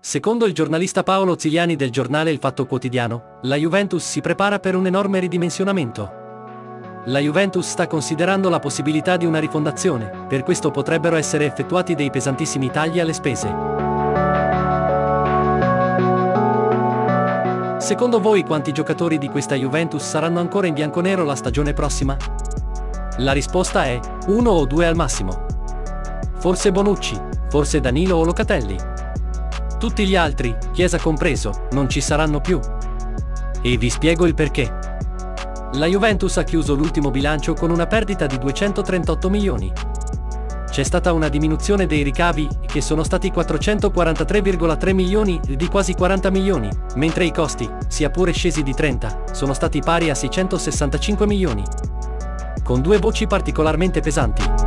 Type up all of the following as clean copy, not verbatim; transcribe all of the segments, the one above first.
Secondo il giornalista Paolo Zigliani del giornale Il Fatto Quotidiano, la Juventus si prepara per un enorme ridimensionamento. La Juventus sta considerando la possibilità di una rifondazione, per questo potrebbero essere effettuati dei pesantissimi tagli alle spese. Secondo voi quanti giocatori di questa Juventus saranno ancora in bianconero la stagione prossima? La risposta è 1 o 2 al massimo. Forse Bonucci, forse Danilo o Locatelli. Tutti gli altri, Chiesa compreso, non ci saranno più. E vi spiego il perché. La Juventus ha chiuso l'ultimo bilancio con una perdita di 238 milioni. C'è stata una diminuzione dei ricavi, che sono stati 443,3 milioni di quasi 40 milioni, mentre i costi, sia pure scesi di 30, sono stati pari a 665 milioni. Con due voci particolarmente pesanti.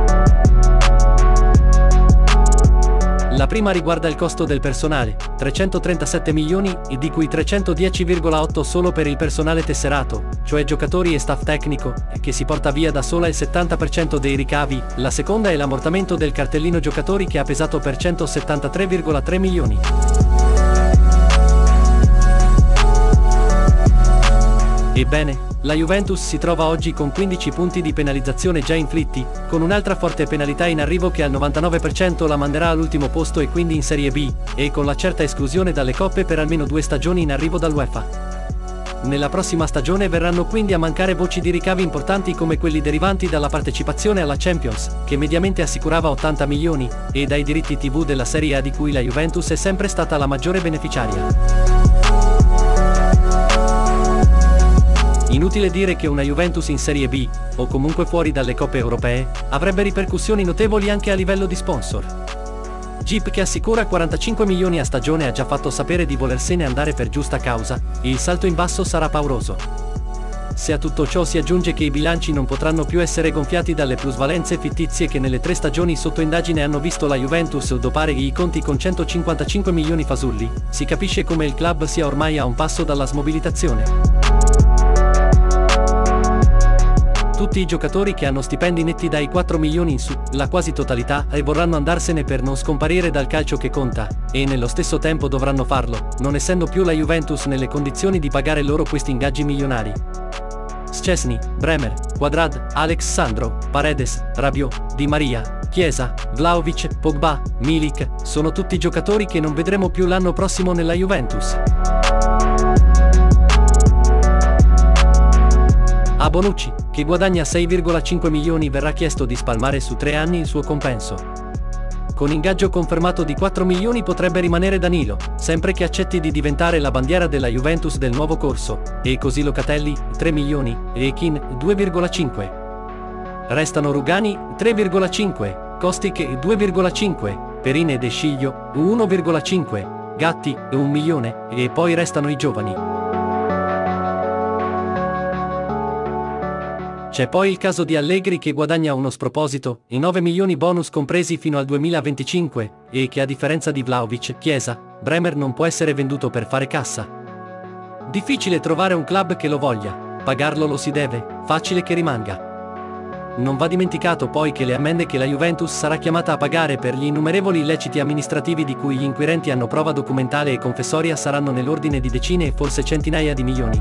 La prima riguarda il costo del personale, 337 milioni, di cui 310,8 solo per il personale tesserato, cioè giocatori e staff tecnico, che si porta via da sola il 70% dei ricavi. La seconda è l'ammortamento del cartellino giocatori che ha pesato per 173,3 milioni. Ebbene, la Juventus si trova oggi con 15 punti di penalizzazione già inflitti, con un'altra forte penalità in arrivo che al 99% la manderà all'ultimo posto e quindi in Serie B, e con la certa esclusione dalle coppe per almeno 2 stagioni in arrivo dall'UEFA. Nella prossima stagione verranno quindi a mancare voci di ricavi importanti come quelli derivanti dalla partecipazione alla Champions, che mediamente assicurava 80 milioni, e dai diritti TV della Serie A di cui la Juventus è sempre stata la maggiore beneficiaria. Inutile dire che una Juventus in Serie B, o comunque fuori dalle coppe europee, avrebbe ripercussioni notevoli anche a livello di sponsor. Jeep, che assicura 45 milioni a stagione, ha già fatto sapere di volersene andare per giusta causa, e il salto in basso sarà pauroso. Se a tutto ciò si aggiunge che i bilanci non potranno più essere gonfiati dalle plusvalenze fittizie che nelle 3 stagioni sotto indagine hanno visto la Juventus dopare i conti con 155 milioni fasulli, si capisce come il club sia ormai a un passo dalla smobilitazione. Tutti i giocatori che hanno stipendi netti dai 4 milioni in su, la quasi totalità, vorranno andarsene per non scomparire dal calcio che conta, e nello stesso tempo dovranno farlo, non essendo più la Juventus nelle condizioni di pagare loro questi ingaggi milionari. Szczesny, Bremer, Cuadrado, Alex Sandro, Paredes, Rabiot, Di Maria, Chiesa, Vlahovic, Pogba, Milik, sono tutti giocatori che non vedremo più l'anno prossimo nella Juventus. A Bonucci, che guadagna 6,5 milioni, verrà chiesto di spalmare su 3 anni il suo compenso. Con ingaggio confermato di 4 milioni potrebbe rimanere Danilo, sempre che accetti di diventare la bandiera della Juventus del nuovo corso, e così Locatelli, 3 milioni, e Kean, 2,5. Restano Rugani, 3,5, Kostic, 2,5, Perine e De Sciglio, 1,5, Gatti, 1 milione, e poi restano i giovani. C'è poi il caso di Allegri, che guadagna uno sproposito, i 9 milioni bonus compresi fino al 2025, e che a differenza di Vlahovic, Chiesa, Bremer non può essere venduto per fare cassa. Difficile trovare un club che lo voglia, pagarlo lo si deve, facile che rimanga. Non va dimenticato poi che le ammende che la Juventus sarà chiamata a pagare per gli innumerevoli illeciti amministrativi di cui gli inquirenti hanno prova documentale e confessoria saranno nell'ordine di decine e forse centinaia di milioni.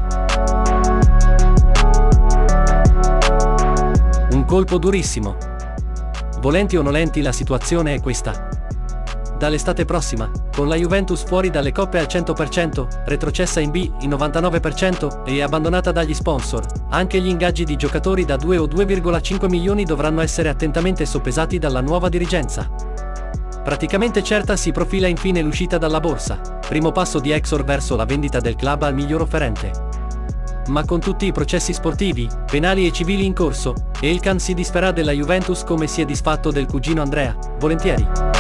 Un colpo durissimo. Volenti o nolenti la situazione è questa. Dall'estate prossima, con la Juventus fuori dalle coppe al 100%, retrocessa in B il 99% e abbandonata dagli sponsor, anche gli ingaggi di giocatori da 2 o 2,5 milioni dovranno essere attentamente soppesati dalla nuova dirigenza. Praticamente certa si profila infine l'uscita dalla borsa, primo passo di Exor verso la vendita del club al miglior offerente. Ma con tutti i processi sportivi, penali e civili in corso, Elkan si disferà della Juventus come si è disfatto del cugino Andrea, volentieri.